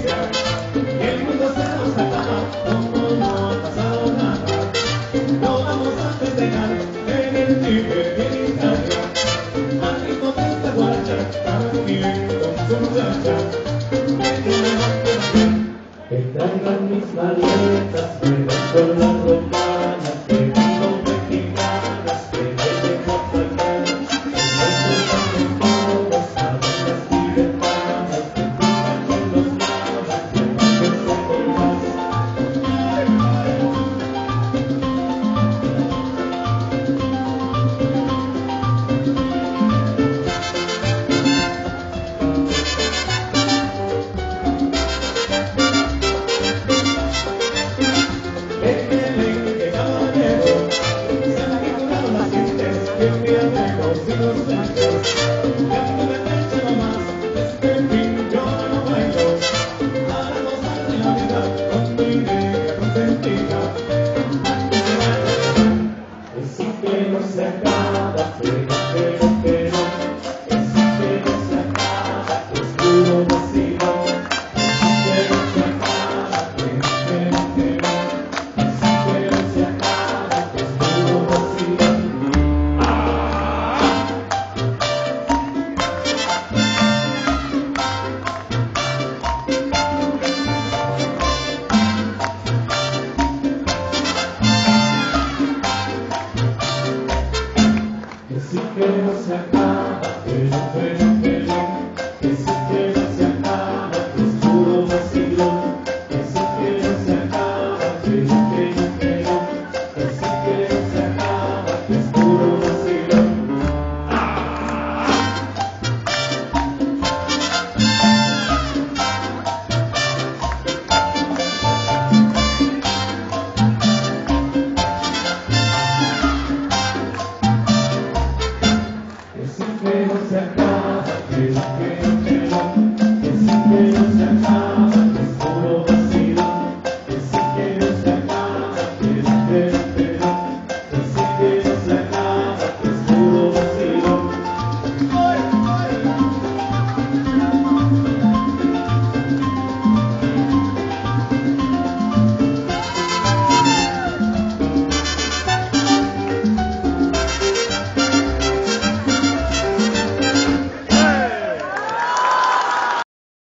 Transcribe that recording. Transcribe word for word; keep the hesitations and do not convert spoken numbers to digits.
justicia y el mundo se nos acaba como no ha pasado nada. No vamos a festejar en el Tigre de Italia al hipócrita guacha también con su muchacha. Que traigan mis maletas, me voy con la